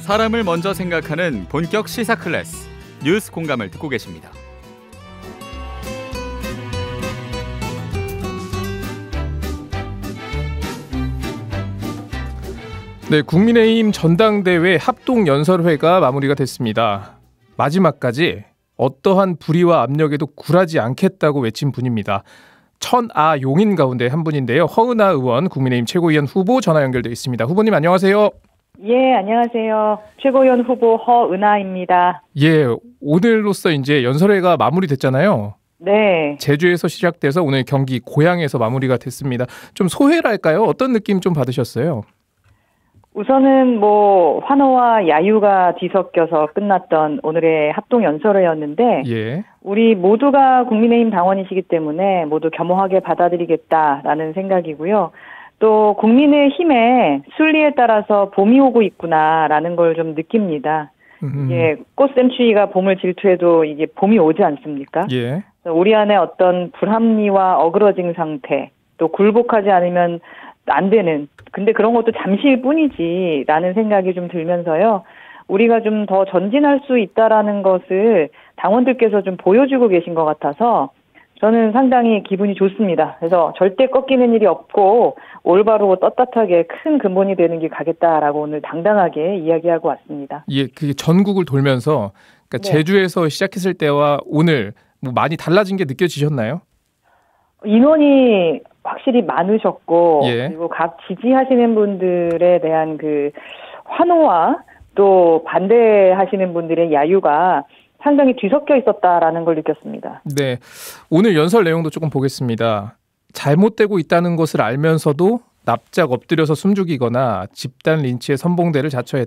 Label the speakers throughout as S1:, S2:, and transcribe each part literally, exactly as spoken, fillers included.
S1: 사람을 먼저 생각하는 본격 시사 클래스 뉴스 공감을 듣고 계십니다.
S2: 네, 국민의힘 전당대회 합동연설회가 마무리가 됐습니다. 마지막까지 어떠한 불의와 압력에도 굴하지 않겠다고 외친 분입니다. 천아 용인 가운데 한 분인데요. 허은하 의원, 국민의힘 최고위원 후보 전화 연결돼 있습니다. 후보님 안녕하세요.
S3: 예, 안녕하세요. 최고위원 후보 허은하입니다.
S2: 예, 오늘로써 이제 연설회가 마무리됐잖아요.
S3: 네.
S2: 제주에서 시작돼서 오늘 경기 고양에서 마무리가 됐습니다. 좀 소회랄까요? 어떤 느낌 좀 받으셨어요?
S3: 우선은 뭐 환호와 야유가 뒤섞여서 끝났던 오늘의 합동연설회였는데
S2: 예.
S3: 우리 모두가 국민의힘 당원이시기 때문에 모두 겸허하게 받아들이겠다라는 생각이고요. 또 국민의힘의 순리에 따라서 봄이 오고 있구나라는 걸 좀 느낍니다.
S2: 음.
S3: 이게 꽃샘추위가 봄을 질투해도 이게 봄이 오지 않습니까?
S2: 예.
S3: 우리 안에 어떤 불합리와 어그러진 상태, 또 굴복하지 않으면 안 되는, 근데 그런 것도 잠시일 뿐이지라는 생각이 좀 들면서요. 우리가 좀 더 전진할 수 있다라는 것을 당원들께서 좀 보여주고 계신 것 같아서 저는 상당히 기분이 좋습니다. 그래서 절대 꺾이는 일이 없고 올바르고 떳떳하게 큰 근본이 되는 길 가겠다라고 오늘 당당하게 이야기하고 왔습니다.
S2: 예, 그게 전국을 돌면서 그러니까
S3: 네.
S2: 제주에서 시작했을 때와 오늘 뭐 많이 달라진 게 느껴지셨나요?
S3: 인원이 확실히 많으셨고
S2: 예.
S3: 그리고 각 지지하시는 분들에 대한 그 환호와 또 반대하시는 분들의 야유가 상당히 뒤섞여 있었다라는 걸 느꼈습니다.
S2: 네, 오늘 연설 내용도 조금 보겠습니다. 잘못되고 있다는 것을 알면서도 납작 엎드려서 숨죽이거나 집단 린치의 선봉대를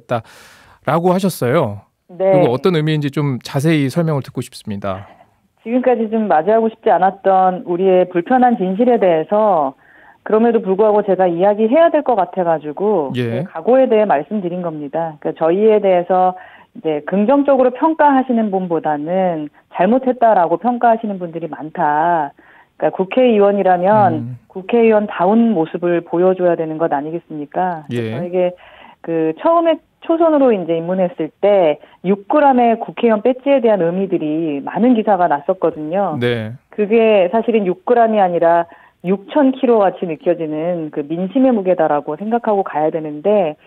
S2: 자처했다라고 하셨어요.
S3: 네.
S2: 그리고 어떤 의미인지 좀 자세히 설명을 듣고 싶습니다.
S3: 지금까지 좀 맞이하고 싶지 않았던 우리의 불편한 진실에 대해서 그럼에도 불구하고 제가 이야기해야 될 것 같아가지고
S2: 예.
S3: 각오에 대해 말씀드린 겁니다. 그러니까 저희에 대해서 이제 긍정적으로 평가하시는 분보다는 잘못했다라고 평가하시는 분들이 많다. 그러니까 국회의원이라면
S2: 음.
S3: 국회의원다운 모습을 보여줘야 되는 것 아니겠습니까?
S2: 예.
S3: 저에게 그 처음에 초선으로 이제 입문했을 때 육 그램의 국회의원 배지에 대한 의미들이 많은 기사가 났었거든요.
S2: 네.
S3: 그게 사실은 육 그램이 아니라 육천 킬로그램 같이 느껴지는 그 민심의 무게다라고 생각하고 가야 되는데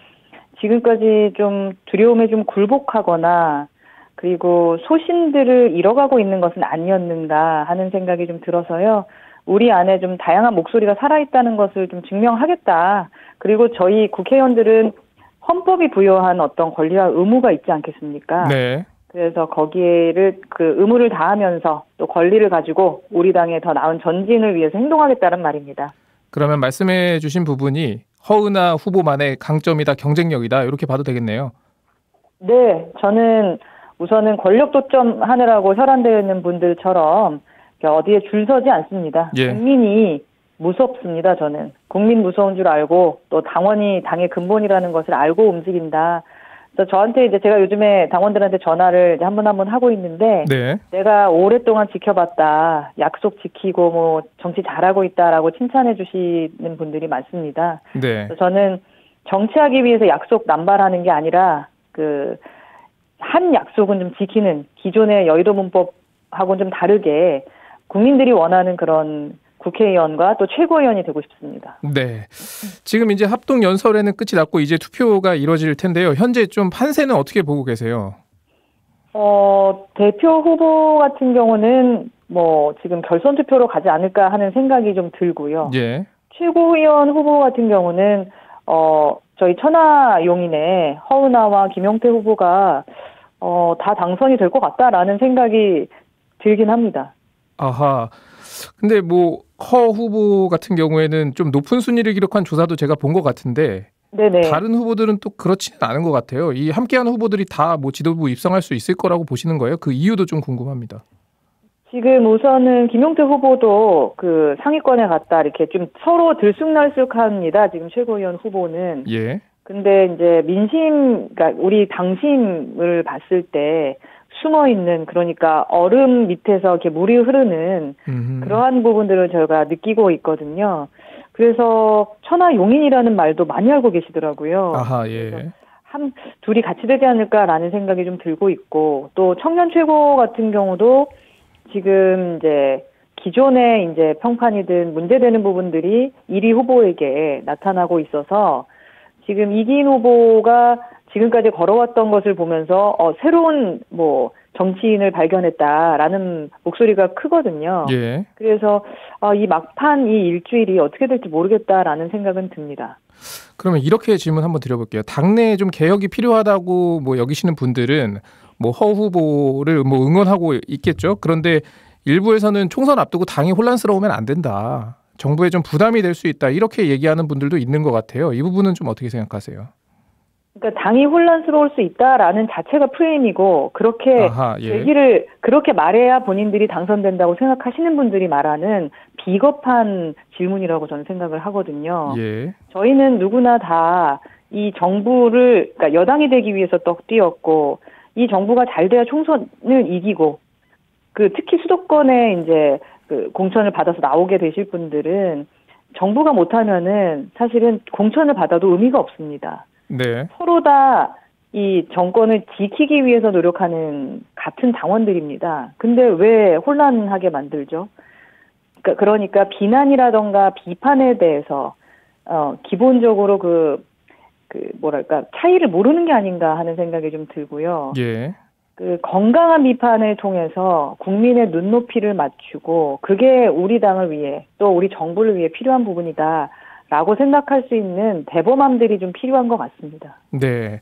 S3: 지금까지 좀 두려움에 좀 굴복하거나 그리고 소신들을 잃어가고 있는 것은 아니었는가 하는 생각이 좀 들어서요. 우리 안에 좀 다양한 목소리가 살아있다는 것을 좀 증명하겠다. 그리고 저희 국회의원들은 헌법이 부여한 어떤 권리와 의무가 있지 않겠습니까?
S2: 네.
S3: 그래서 거기에를 그 의무를 다하면서 또 권리를 가지고 우리 당의 더 나은 전진을 위해서 행동하겠다는 말입니다.
S2: 그러면 말씀해 주신 부분이 허은하 후보만의 강점이다, 경쟁력이다 이렇게 봐도 되겠네요.
S3: 네, 저는 우선은 권력 독점하느라고 혈안되어 있는 분들처럼 어디에 줄 서지 않습니다.
S2: 예.
S3: 국민이 무섭습니다. 저는 국민 무서운 줄 알고 또 당원이 당의 근본이라는 것을 알고 움직인다. 그래서 저한테 이제 제가 요즘에 당원들한테 전화를 이제 한 번 한 번 하고 있는데
S2: 네.
S3: 내가 오랫동안 지켜봤다. 약속 지키고 뭐 정치 잘하고 있다라고 칭찬해 주시는 분들이 많습니다.
S2: 네.
S3: 그래서 저는 정치하기 위해서 약속 남발하는 게 아니라 그 한 약속은 좀 지키는 기존의 여의도 문법하고는 좀 다르게 국민들이 원하는 그런 국회의원과 또 최고위원이 되고 싶습니다.
S2: 네. 지금 이제 합동 연설회는 끝이 났고 이제 투표가 이루어질 텐데요. 현재 좀 판세는 어떻게 보고 계세요?
S3: 어, 대표 후보 같은 경우는 뭐 지금 결선 투표로 가지 않을까 하는 생각이 좀 들고요.
S2: 예.
S3: 최고위원 후보 같은 경우는 어, 저희 천하 용인의 허은하와 김용태 후보가 어, 다 당선이 될 것 같다라는 생각이 들긴 합니다.
S2: 아하. 근데 뭐 허 후보 같은 경우에는 좀 높은 순위를 기록한 조사도 제가 본 것 같은데
S3: 네네.
S2: 다른 후보들은 또 그렇지는 않은 것 같아요. 이 함께하는 후보들이 다 뭐 지도부 입성할 수 있을 거라고 보시는 거예요? 그 이유도 좀 궁금합니다.
S3: 지금 우선은 김용태 후보도 그 상위권에 갔다 이렇게 좀 서로 들쑥날쑥합니다. 지금 최고위원 후보는.
S2: 예.
S3: 근데 이제 민심, 그러니까 우리 당심을 봤을 때 숨어 있는, 그러니까 얼음 밑에서 이렇게 물이 흐르는
S2: 음흠.
S3: 그러한 부분들을 저희가 느끼고 있거든요. 그래서 천하 용인이라는 말도 많이 알고 계시더라고요.
S2: 아하, 예.
S3: 한 둘이 같이 되지 않을까라는 생각이 좀 들고 있고, 또 청년 최고 같은 경우도 지금 이제 기존에 이제 평판이든 문제되는 부분들이 일 위 후보에게 나타나고 있어서 지금 이기인 후보가 지금까지 걸어왔던 것을 보면서 어, 새로운 뭐 정치인을 발견했다라는 목소리가 크거든요.
S2: 예.
S3: 그래서 어, 이 막판 이 일주일이 어떻게 될지 모르겠다라는 생각은 듭니다.
S2: 그러면 이렇게 질문 한번 드려볼게요. 당내에 좀 개혁이 필요하다고 뭐 여기시는 분들은 뭐 허 후보를 뭐 응원하고 있겠죠. 그런데 일부에서는 총선 앞두고 당이 혼란스러우면 안 된다. 정부에 좀 부담이 될 수 있다. 이렇게 얘기하는 분들도 있는 것 같아요. 이 부분은 좀 어떻게 생각하세요?
S3: 그러니까 당이 혼란스러울 수 있다라는 자체가 프레임이고, 그렇게
S2: 아하, 예.
S3: 얘기를 그렇게 말해야 본인들이 당선된다고 생각하시는 분들이 말하는 비겁한 질문이라고 저는 생각을 하거든요.
S2: 예.
S3: 저희는 누구나 다 이 정부를, 그러니까 여당이 되기 위해서 떡 뛰었고, 이 정부가 잘 돼야 총선을 이기고, 그 특히 수도권에 이제 그 공천을 받아서 나오게 되실 분들은 정부가 못하면은 사실은 공천을 받아도 의미가 없습니다.
S2: 네.
S3: 서로 다 이 정권을 지키기 위해서 노력하는 같은 당원들입니다. 근데 왜 혼란하게 만들죠? 그러니까, 그러니까 비난이라던가 비판에 대해서 어 기본적으로 그, 그 뭐랄까 차이를 모르는 게 아닌가 하는 생각이 좀 들고요.
S2: 예.
S3: 그 건강한 비판을 통해서 국민의 눈높이를 맞추고 그게 우리 당을 위해 또 우리 정부를 위해 필요한 부분이다라고 생각할 수 있는 대범함들이 좀 필요한 것 같습니다.
S2: 네.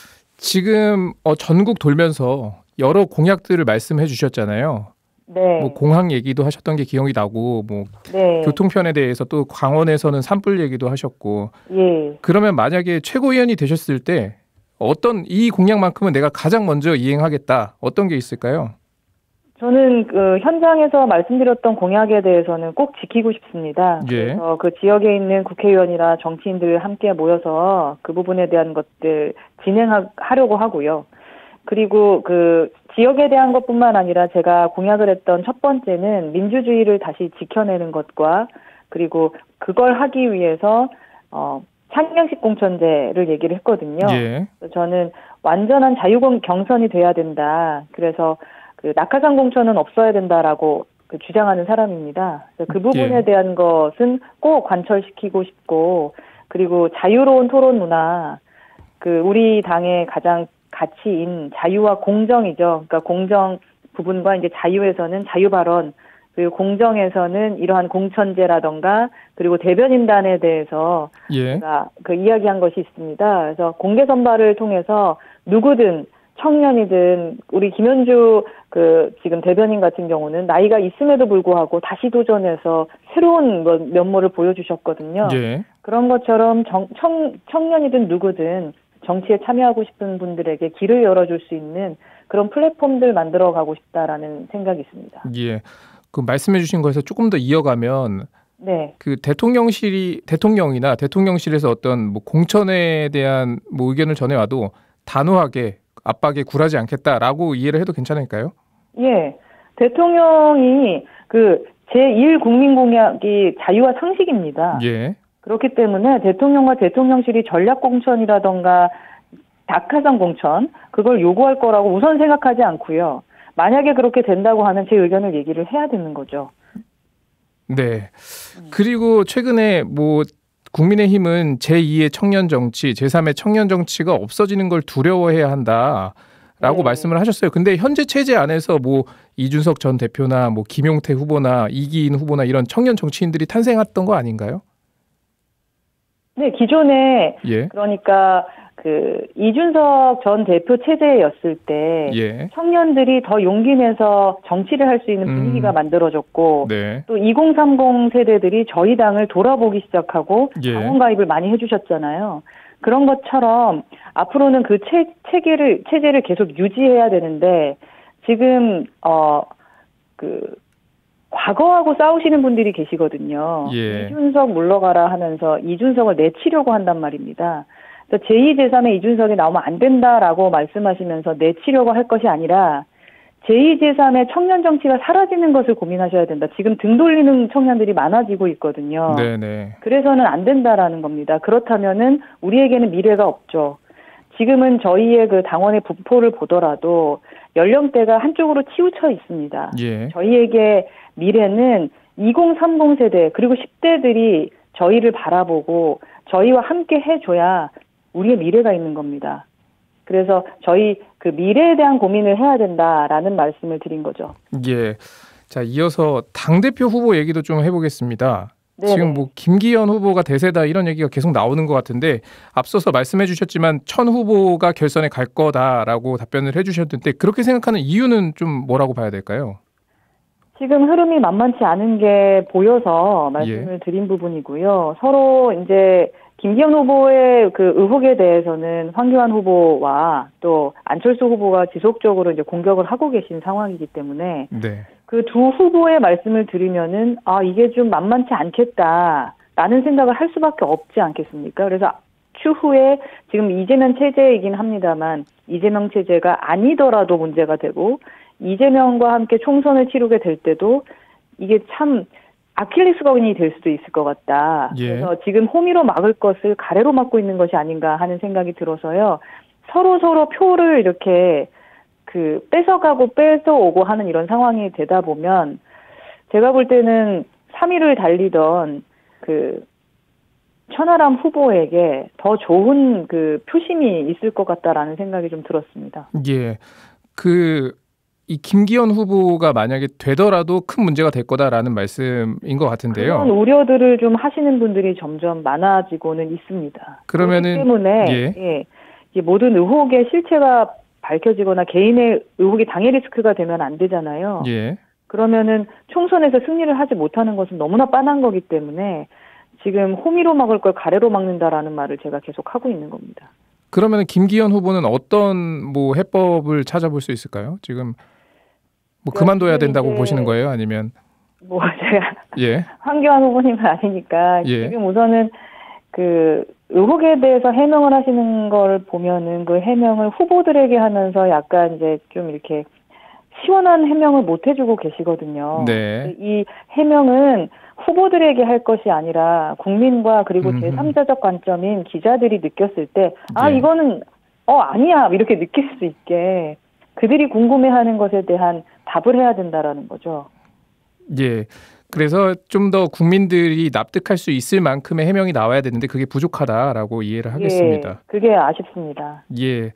S2: 지금 어, 전국 돌면서 여러 공약들을 말씀해 주셨잖아요.
S3: 네.
S2: 뭐 공항 얘기도 하셨던 게 기억이 나고 뭐
S3: 네.
S2: 교통편에 대해서 또 광원에서는 산불 얘기도 하셨고.
S3: 예.
S2: 그러면 만약에 최고위원이 되셨을 때 어떤 이 공약만큼은 내가 가장 먼저 이행하겠다. 어떤 게 있을까요?
S3: 저는 그 현장에서 말씀드렸던 공약에 대해서는 꼭 지키고 싶습니다.
S2: 예.
S3: 그래서 그 지역에 있는 국회의원이나 정치인들 함께 모여서 그 부분에 대한 것들 진행하려고 하고요. 그리고 그 지역에 대한 것뿐만 아니라 제가 공약을 했던 첫 번째는 민주주의를 다시 지켜내는 것과, 그리고 그걸 하기 위해서 어 상향식 공천제를 얘기를 했거든요.
S2: 예.
S3: 저는 완전한 자유공 경선이 돼야 된다. 그래서 그 낙하산 공천은 없어야 된다라고 그 주장하는 사람입니다. 그래서 그 부분에
S2: 예.
S3: 대한 것은 꼭 관철시키고 싶고, 그리고 자유로운 토론 문화, 그 우리 당의 가장 가치인 자유와 공정이죠. 그러니까 공정 부분과 이제 자유에서는 자유 발언, 그리고 공정에서는 이러한 공천제라던가, 그리고 대변인단에 대해서
S2: 예.
S3: 제가 그 이야기한 것이 있습니다. 그래서 공개 선발을 통해서 누구든 청년이든 우리 김현주 그 지금 대변인 같은 경우는 나이가 있음에도 불구하고 다시 도전해서 새로운 면모를 보여주셨거든요.
S2: 예.
S3: 그런 것처럼 정, 청, 청년이든 누구든 정치에 참여하고 싶은 분들에게 길을 열어줄 수 있는 그런 플랫폼들 만들어가고 싶다라는 생각이 있습니다.
S2: 예. 그 말씀해주신 거에서 조금 더 이어가면
S3: 네.
S2: 그 대통령실이 대통령이나 대통령실에서 어떤 뭐 공천에 대한 뭐 의견을 전해와도 단호하게 압박에 굴하지 않겠다라고 이해를 해도 괜찮을까요?
S3: 예. 대통령이 그 제일 국민 공약이 자유와 상식입니다.
S2: 예.
S3: 그렇기 때문에 대통령과 대통령실이 전략 공천이라던가 낙하산 공천 그걸 요구할 거라고 우선 생각하지 않고요. 만약에 그렇게 된다고 하면 제 의견을 얘기를 해야 되는 거죠.
S2: 네. 그리고 최근에 뭐 국민의힘은 제이의 청년 정치, 제삼의 청년 정치가 없어지는 걸 두려워해야 한다라고
S3: 네.
S2: 말씀을 하셨어요. 근데 현재 체제 안에서 뭐 이준석 전 대표나 뭐 김용태 후보나 이기인 후보나 이런 청년 정치인들이 탄생했던 거 아닌가요?
S3: 네, 기존에
S2: 예.
S3: 그러니까 그 이준석 전 대표 체제였을 때
S2: 예.
S3: 청년들이 더 용기 내서 정치를 할 수 있는 분위기가
S2: 음.
S3: 만들어졌고
S2: 네.
S3: 또 이공삼공 세대들이 저희 당을 돌아보기 시작하고
S2: 예.
S3: 당원 가입을 많이 해주셨잖아요. 그런 것처럼 앞으로는 그 체, 체계를 체제를 계속 유지해야 되는데 지금 어 그 과거하고 싸우시는 분들이 계시거든요.
S2: 예.
S3: 이준석 물러가라 하면서 이준석을 내치려고 한단 말입니다. 그래서 제이, 제삼의 이준석이 나오면 안 된다라고 말씀하시면서 내치려고 할 것이 아니라 제이, 제삼의 청년 정치가 사라지는 것을 고민하셔야 된다. 지금 등 돌리는 청년들이 많아지고 있거든요.
S2: 네네.
S3: 그래서는 안 된다라는 겁니다. 그렇다면은 우리에게는 미래가 없죠. 지금은 저희의 그 당원의 분포를 보더라도 연령대가 한쪽으로 치우쳐 있습니다.
S2: 예.
S3: 저희에게 미래는 이공삼공 세대 그리고 십 대들이 저희를 바라보고 저희와 함께 해줘야 우리의 미래가 있는 겁니다. 그래서 저희 그 미래에 대한 고민을 해야 된다라는 말씀을 드린 거죠.
S2: 예. 자, 이어서 당대표 후보 얘기도 좀 해보겠습니다. 네네. 지금 뭐 김기현 후보가 대세다 이런 얘기가 계속 나오는 것 같은데 앞서서 말씀해 주셨지만 천 후보가 결선에 갈 거다라고 답변을 해 주셨는데 그렇게 생각하는 이유는 좀 뭐라고 봐야 될까요?
S3: 지금 흐름이 만만치 않은 게 보여서 말씀을 예. 드린 부분이고요. 서로 이제 김기현 후보의 그 의혹에 대해서는 황교안 후보와 또 안철수 후보가 지속적으로 이제 공격을 하고 계신 상황이기 때문에
S2: 네.
S3: 그 두 후보의 말씀을 들으면은 아 이게 좀 만만치 않겠다라는 생각을 할 수밖에 없지 않겠습니까? 그래서 추후에 지금 이재명 체제이긴 합니다만 이재명 체제가 아니더라도 문제가 되고 이재명과 함께 총선을 치르게 될 때도 이게 참 아킬레스건이 될 수도 있을 것 같다.
S2: 예.
S3: 그래서 지금 호미로 막을 것을 가래로 막고 있는 것이 아닌가 하는 생각이 들어서요. 서로 서로 표를 이렇게 그 뺏어가고 뺏어오고 하는 이런 상황이 되다 보면 제가 볼 때는 삼 위를 달리던 그 천하람 후보에게 더 좋은 그 표심이 있을 것 같다라는 생각이 좀 들었습니다.
S2: 예. 그 이 김기현 후보가 만약에 되더라도 큰 문제가 될 거다라는 말씀인 것 같은데요.
S3: 그런 우려들을 좀 하시는 분들이 점점 많아지고는 있습니다.
S2: 그러면은
S3: 그렇기 때문에
S2: 예.
S3: 예, 이 모든 의혹의 실체가 밝혀지거나 개인의 의혹이 당해 리스크가 되면 안 되잖아요.
S2: 예.
S3: 그러면은 총선에서 승리를 하지 못하는 것은 너무나 뻔한 거기 때문에 지금 호미로 막을 걸 가래로 막는다라는 말을 제가 계속 하고 있는 겁니다.
S2: 그러면 김기현 후보는 어떤 뭐 해법을 찾아볼 수 있을까요? 지금 뭐 그만둬야 된다고 보시는 거예요? 아니면
S3: 뭐 제가
S2: 예.
S3: 황교안 후보님은 아니니까
S2: 예.
S3: 지금 우선은 그 의혹에 대해서 해명을 하시는 걸 보면은 그 해명을 후보들에게 하면서 약간 이제 좀 이렇게 시원한 해명을 못 해주고 계시거든요.
S2: 네.
S3: 이 해명은 후보들에게 할 것이 아니라 국민과 그리고
S2: 음흠.
S3: 제삼자적 관점인 기자들이 느꼈을 때 아
S2: 네.
S3: 이거는 어 아니야 이렇게 느낄 수 있게 그들이 궁금해하는 것에 대한 답을 해야 된다라는 거죠.
S2: 예. 그래서 좀 더 국민들이 납득할 수 있을 만큼의 해명이 나와야 되는데 그게 부족하다라고 이해를 하겠습니다.
S3: 예, 그게 아쉽습니다.
S2: 예.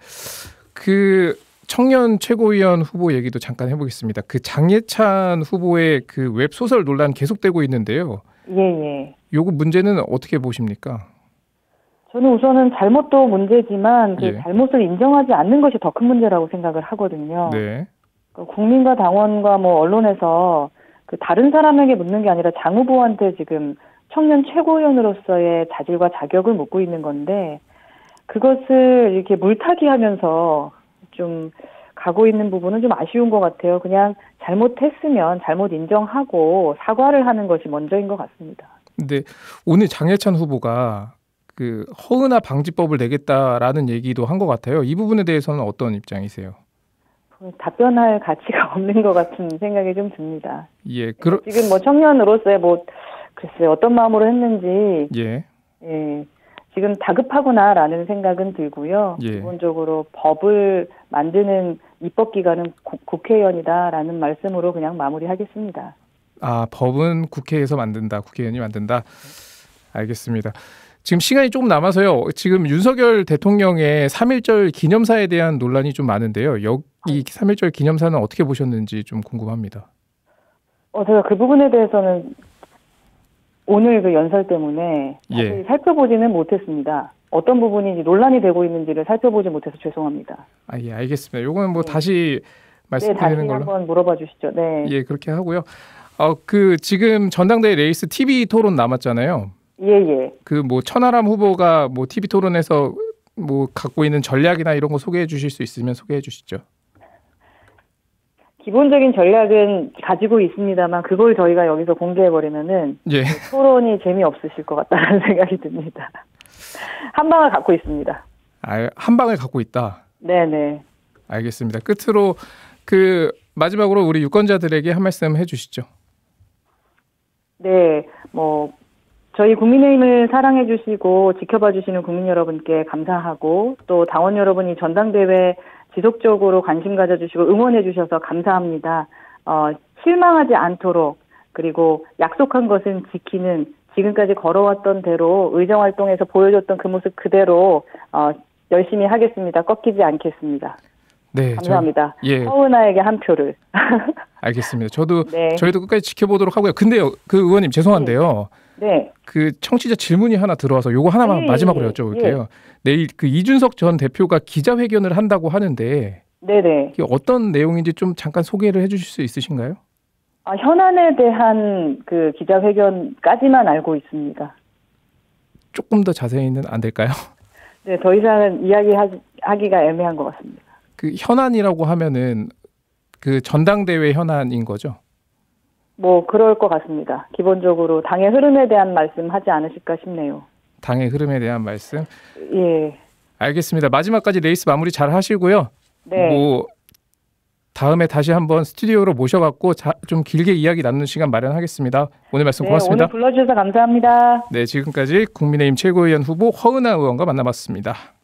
S2: 그 청년 최고위원 후보 얘기도 잠깐 해보겠습니다. 그 장예찬 후보의 그 웹소설 논란 계속되고 있는데요.
S3: 예, 예.
S2: 요거 문제는 어떻게 보십니까?
S3: 저는 우선은 잘못도 문제지만 그
S2: 예.
S3: 잘못을 인정하지 않는 것이 더 큰 문제라고 생각을 하거든요.
S2: 네.
S3: 그 국민과 당원과 뭐 언론에서 그 다른 사람에게 묻는 게 아니라 장 후보한테 지금 청년 최고위원으로서의 자질과 자격을 묻고 있는 건데 그것을 이렇게 물타기하면서 좀 가고 있는 부분은 좀 아쉬운 것 같아요. 그냥 잘못했으면 잘못 인정하고 사과를 하는 것이 먼저인 것 같습니다.
S2: 근데 오늘 장예찬 후보가 그 허은하 방지법을 내겠다라는 얘기도 한 것 같아요. 이 부분에 대해서는 어떤 입장이세요?
S3: 답변할 가치가 없는 것 같은 생각이 좀 듭니다.
S2: 예, 그러...
S3: 지금 뭐 청년으로서의 뭐 글쎄 어떤 마음으로 했는지
S2: 예,
S3: 예, 지금 다급하구나라는 생각은 들고요.
S2: 예.
S3: 기본적으로 법을 만드는 입법기관은 구, 국회의원이다라는 말씀으로 그냥 마무리하겠습니다.
S2: 아, 법은 국회에서 만든다, 국회의원이 만든다. 알겠습니다. 지금 시간이 조금 남아서요. 지금 윤석열 대통령의 삼일절 기념사에 대한 논란이 좀 많은데요. 여기 삼일절 기념사는 어떻게 보셨는지 좀 궁금합니다.
S3: 어, 제가 그 부분에 대해서는 오늘 그 연설 때문에
S2: 예.
S3: 살펴보지는 못했습니다. 어떤 부분이 논란이 되고 있는지를 살펴보지 못해서 죄송합니다.
S2: 아, 예, 알겠습니다. 요거는 뭐
S3: 네.
S2: 다시 말씀드리는
S3: 네, 다시
S2: 걸로.
S3: 한번 물어봐 주시죠. 네.
S2: 예, 그렇게 하고요. 어, 그 지금 전당대회 레이스 티비 토론 남았잖아요.
S3: 예, 예.
S2: 그 뭐 천하람 후보가 뭐 티비 토론에서 뭐 갖고 있는 전략이나 이런 거 소개해 주실 수 있으면 소개해 주시죠.
S3: 기본적인 전략은 가지고 있습니다만 그걸 저희가 여기서 공개해 버리면은
S2: 예.
S3: 토론이 재미없으실 것 같다는 생각이 듭니다. 한 방을 갖고 있습니다.
S2: 아, 한 방을 갖고 있다.
S3: 네, 네.
S2: 알겠습니다. 끝으로 그 마지막으로 우리 유권자들에게 한 말씀 해 주시죠.
S3: 네, 뭐 저희 국민의힘을 사랑해 주시고 지켜봐 주시는 국민 여러분께 감사하고 또 당원 여러분이 전당대회 지속적으로 관심 가져주시고 응원해 주셔서 감사합니다. 어, 실망하지 않도록 그리고 약속한 것은 지키는 지금까지 걸어왔던 대로 의정활동에서 보여줬던 그 모습 그대로 어, 열심히 하겠습니다. 꺾이지 않겠습니다.
S2: 네,
S3: 감사합니다.
S2: 저, 예.
S3: 허은아에게 한 표를.
S2: 알겠습니다. 저도
S3: 네.
S2: 저희도 끝까지 지켜보도록 하고요. 근데요, 그 의원님 죄송한데요.
S3: 네.
S2: 그 청취자 질문이 하나 들어와서 요거 하나만
S3: 예,
S2: 마지막으로
S3: 예,
S2: 여쭤볼게요.
S3: 예.
S2: 내일 그 이준석 전 대표가 기자회견을 한다고 하는데
S3: 네네.
S2: 이게 어떤 내용인지 좀 잠깐 소개를 해주실 수 있으신가요?
S3: 아, 현안에 대한 그 기자회견까지만 알고 있습니다.
S2: 조금 더 자세히는 안 될까요?
S3: 네, 더 이상은 이야기하기가 애매한 것 같습니다.
S2: 그 현안이라고 하면은 그 전당대회 현안인 거죠?
S3: 뭐 그럴 것 같습니다. 기본적으로 당의 흐름에 대한 말씀하지 않으실까 싶네요.
S2: 당의 흐름에 대한 말씀.
S3: 예.
S2: 알겠습니다. 마지막까지 레이스 마무리 잘 하시고요.
S3: 네.
S2: 뭐 다음에 다시 한번 스튜디오로 모셔갖고 자, 좀 길게 이야기 나누는 시간 마련하겠습니다. 오늘 말씀
S3: 네,
S2: 고맙습니다.
S3: 오늘 불러주셔서 감사합니다.
S2: 네, 지금까지 국민의힘 최고위원 후보 허은하 의원과 만나봤습니다.